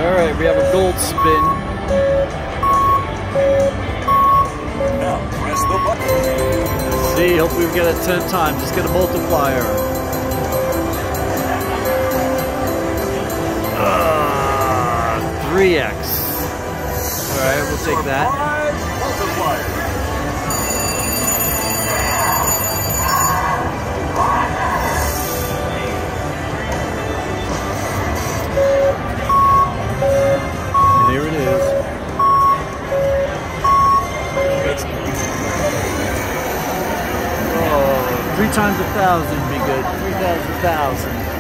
Alright, we have a gold spin. Now press the button. Let's see, hopefully we get it 10 times. Just get a multiplier. 3x. Alright, we'll take that. Multiplier. And there it is. Oh, 3 times 1,000 would be good. 3 times 1,000.